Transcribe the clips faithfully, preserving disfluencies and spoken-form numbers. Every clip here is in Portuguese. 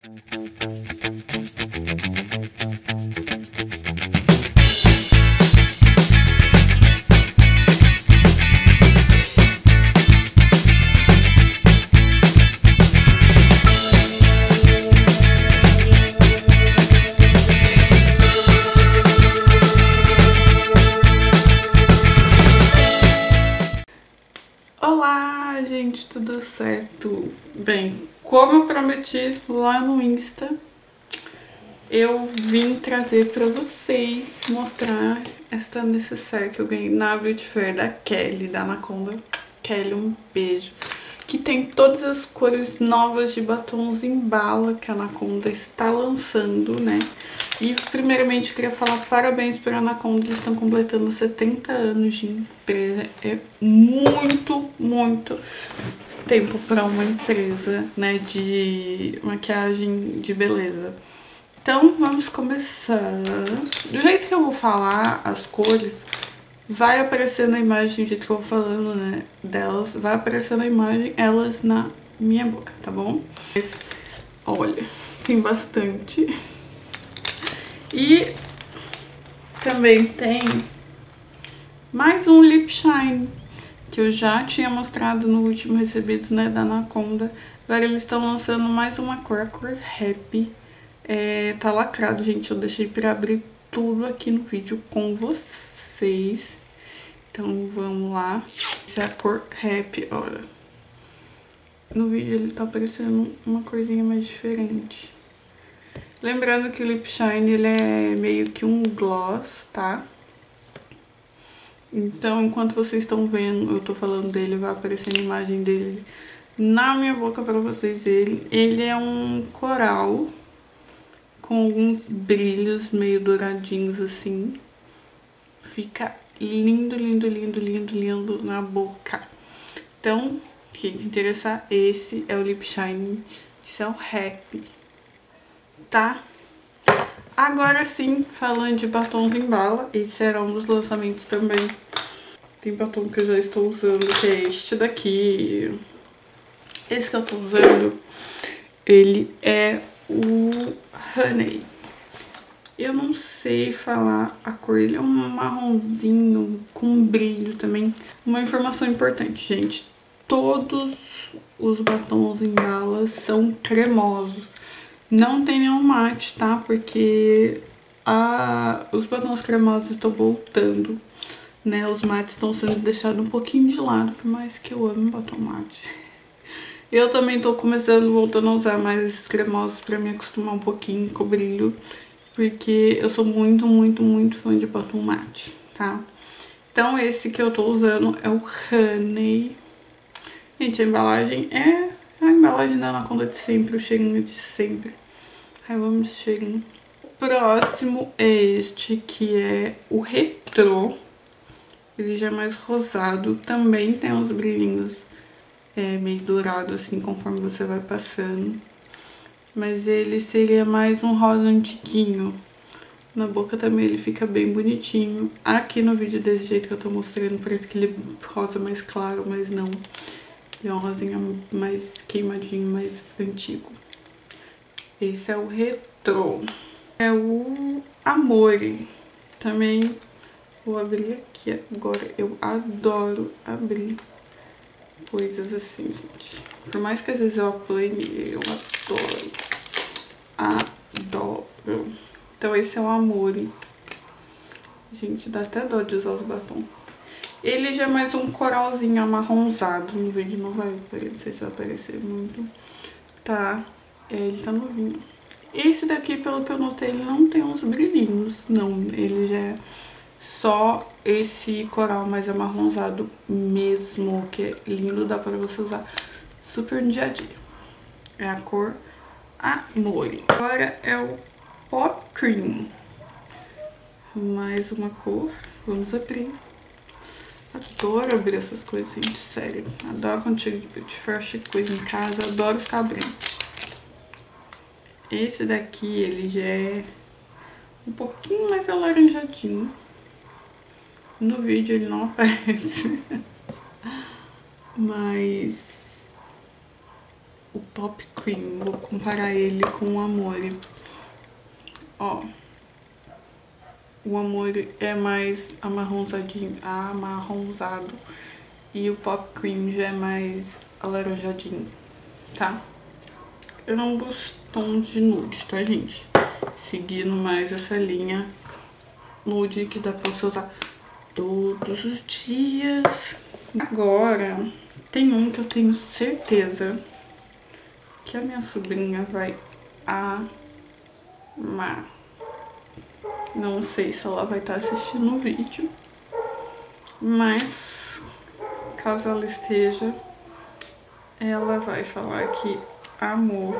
Olá, gente, tudo certo? Bem, como eu prometi lá no Insta, eu vim trazer pra vocês, mostrar esta necessaire que eu ganhei na Beauty Fair da Kelly, da Anaconda. Kelly, um beijo. Que tem todas as cores novas de batons em bala que a Anaconda está lançando, né? E primeiramente eu queria falar parabéns para a Anaconda, eles estão completando setenta anos de empresa. É muito, muito tempo para uma empresa, né, de maquiagem de beleza. Então vamos começar. Do jeito que eu vou falar as cores, vai aparecer na imagem, do jeito que eu vou falando, né, delas, vai aparecer na imagem elas na minha boca, tá bom? Mas, olha, tem bastante. E também tem mais um lip shine, que eu já tinha mostrado no último recebido, né, da Anaconda. Agora eles estão lançando mais uma cor, a cor Happy. É, tá lacrado, gente, eu deixei pra abrir tudo aqui no vídeo com vocês. Então vamos lá. Essa é a cor Happy, olha. No vídeo ele tá parecendo uma corzinha mais diferente. Lembrando que o lip shine ele é meio que um gloss, tá? Então, enquanto vocês estão vendo, eu tô falando dele, vai aparecendo a imagem dele na minha boca pra vocês verem. Ele é um coral com alguns brilhos meio douradinhos assim. Fica lindo, lindo, lindo, lindo, lindo na boca. Então, quem se interessar, esse é o lip shine, esse é o Happy. Tá? Agora sim, falando de batons em bala, esse será um dos lançamentos também. Tem batom que eu já estou usando, que é este daqui. Esse que eu tô usando, ele é o Honey. Eu não sei falar a cor, ele é um marronzinho com brilho também. Uma informação importante, gente, todos os batons em bala são cremosos. Não tem nenhum mate, tá? Porque a, os batons cremosos estão voltando, né? Os mates estão sendo deixados um pouquinho de lado, por mais que eu ame batom mate. Eu também tô começando, voltando a usar mais esses cremosos pra me acostumar um pouquinho com o brilho, porque eu sou muito, muito, muito fã de batom mate, tá? Então esse que eu tô usando é o Honey. Gente, a embalagem é a embalagem da Anaconda de sempre, o cheirinho de sempre. Ai, eu amo esse cheirinho. O próximo é este, que é o Retrô. Ele já é mais rosado, também tem uns brilhinhos é, meio dourado assim, conforme você vai passando. Mas ele seria mais um rosa antiguinho. Na boca também ele fica bem bonitinho. Aqui no vídeo desse jeito que eu tô mostrando, parece que ele é rosa mais claro, mas não. Ele é um rosinha mais queimadinho, mais antigo. Esse é o Retrô. É o Amore. Também vou abrir aqui agora. Eu adoro abrir coisas assim, gente. Por mais que às vezes eu apanhe, eu adoro. Adoro. Então esse é o Amore. Gente, dá até dó de usar os batons. Ele já é mais um coralzinho amarronzado. No vídeo não vai aparecer, não sei se vai aparecer muito. Tá, é, ele tá novinho. Esse daqui, pelo que eu notei, ele não tem uns brilhinhos, não. Ele já é só esse coral mais amarronzado mesmo, que é lindo, dá pra você usar super no dia a dia. É a cor Amore. Agora é o Pop Cream. Mais uma cor. Vamos abrir. Adoro abrir essas coisas, gente, sério. Adoro quando chega de Beauty Fair, achei coisa em casa, adoro ficar abrindo. Esse daqui, ele já é um pouquinho mais alaranjadinho. No vídeo ele não aparece. Mas o Pop Cream. Vou comparar ele com o Amore. Ó. O Amore é mais amarronzadinho, amarronzado. E o Pop Cream já é mais alaranjadinho, tá? Eu não gosto tons de nude, tá, gente? Seguindo mais essa linha nude que dá pra você usar todos os dias. Agora, tem um que eu tenho certeza que a minha sobrinha vai amar. Não sei se ela vai estar assistindo o vídeo, mas caso ela esteja, ela vai falar que amou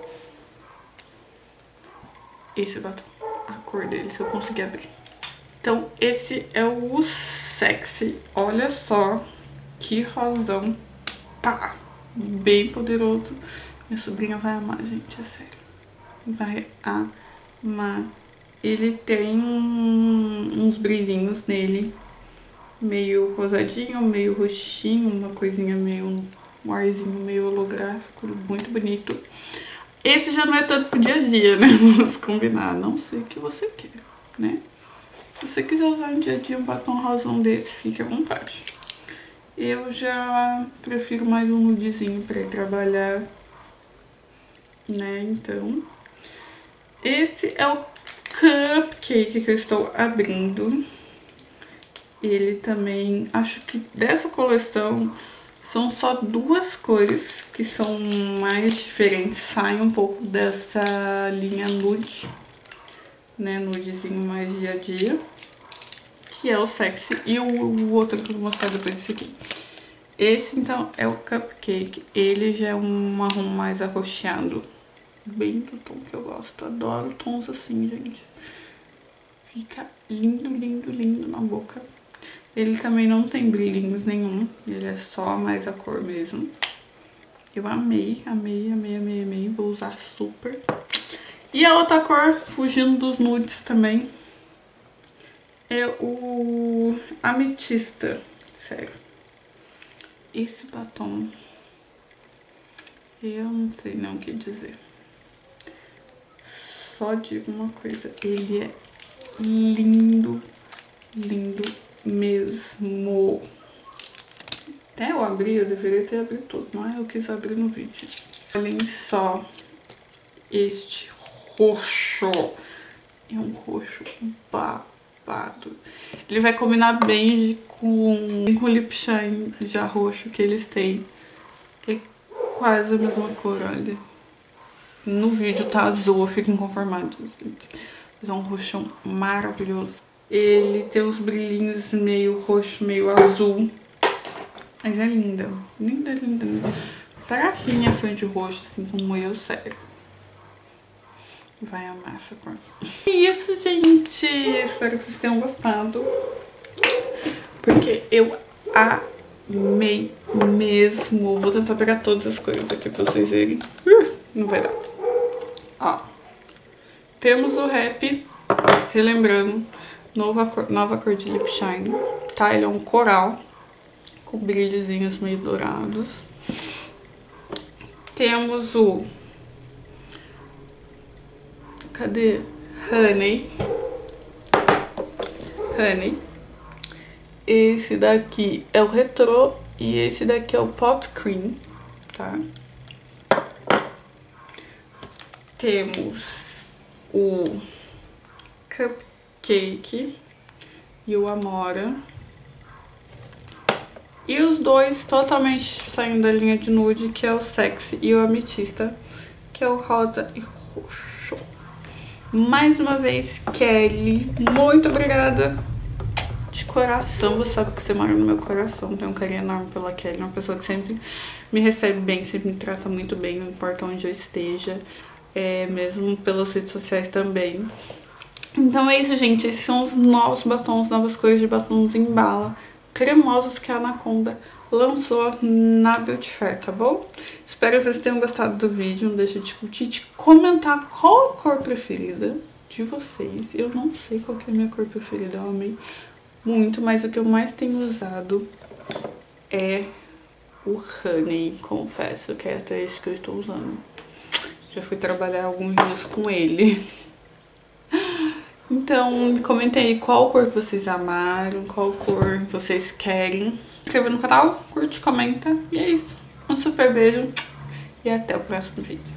esse batom, a cor dele, se eu conseguir abrir. Então, esse é o Sexy. Olha só que rosão, tá bem poderoso. Minha sobrinha vai amar, gente, é sério. Vai amar. Ele tem uns brilhinhos nele, meio rosadinho, meio roxinho, uma coisinha meio, um arzinho meio holográfico, muito bonito. Esse já não é tanto pro dia a dia, né? Vamos combinar, não sei o que você quer, né? Se você quiser usar no dia a dia um batom rosão desse, fique à vontade. Eu já prefiro mais um nudezinho pra ir trabalhar, né? Então, esse é o Cupcake que eu estou abrindo. Ele também, acho que dessa coleção são só duas cores que são mais diferentes, saem um pouco dessa linha nude, né, nudezinho mais dia a dia, que é o Sexy, e o, o outro que eu vou mostrar depois desse aqui. Esse, então, é o Cupcake. Ele já é um marrom mais arroxeado, bem do tom que eu gosto. Adoro tons assim, gente. Fica lindo, lindo, lindo na boca. Ele também não tem brilhinhos nenhum, ele é só mais a cor mesmo. Eu amei, amei, amei, amei, amei. Vou usar super. E a outra cor, fugindo dos nudes também, é o Ametista. Sério. Esse batom, eu não sei não o que dizer. Só digo uma coisa, ele é lindo, lindo mesmo. Até eu abri, eu deveria ter abrido tudo, mas eu quis abrir no vídeo. Olhem só este roxo. É um roxo babado. Ele vai combinar bem com, com o lip shine já roxo que eles têm. É quase a mesma cor, olha. No vídeo tá azul, fiquem conformados, gente. Mas é um roxão maravilhoso. Ele tem uns brilhinhos meio roxo, meio azul. Mas é linda. Linda, linda, linda. Pra quem é fã de roxo, assim como eu, sério, vai amar essa cor. É isso, gente. Espero que vocês tenham gostado. Porque eu amei mesmo. Vou tentar pegar todas as coisas aqui pra vocês verem. Uh, não vai dar. Ó. Temos o Rap, relembrando, nova cor, nova cor de lip shine, tá? Ele é um coral, com brilhozinhos meio dourados. Temos o... Cadê? Honey. Honey. Esse daqui é o Retrô e esse daqui é o Pop Cream, tá? Temos o Cupcake e o Amora. E os dois totalmente saindo da linha de nude, que é o Sexy, e o Ametista, que é o rosa e roxo. Mais uma vez, Kelly, muito obrigada de coração. Você sabe que você mora no meu coração. Tenho um carinho enorme pela Kelly, uma pessoa que sempre me recebe bem, sempre me trata muito bem, não importa onde eu esteja. É, mesmo pelas redes sociais também. Então é isso, gente. Esses são os novos batons, novas cores de batons em bala cremosos que a Anaconda lançou na Beauty Fair, tá bom? Espero que vocês tenham gostado do vídeo. Não deixa de curtir, de comentar qual a cor preferida de vocês. Eu não sei qual que é a minha cor preferida, eu amei muito, mas o que eu mais tenho usado é o Honey, confesso que é até esse que eu estou usando. Já fui trabalhar alguns dias com ele. Então, comentem aí qual cor que vocês amaram, qual cor vocês querem. Se inscreva no canal, curte, comenta. E é isso. Um super beijo e até o próximo vídeo.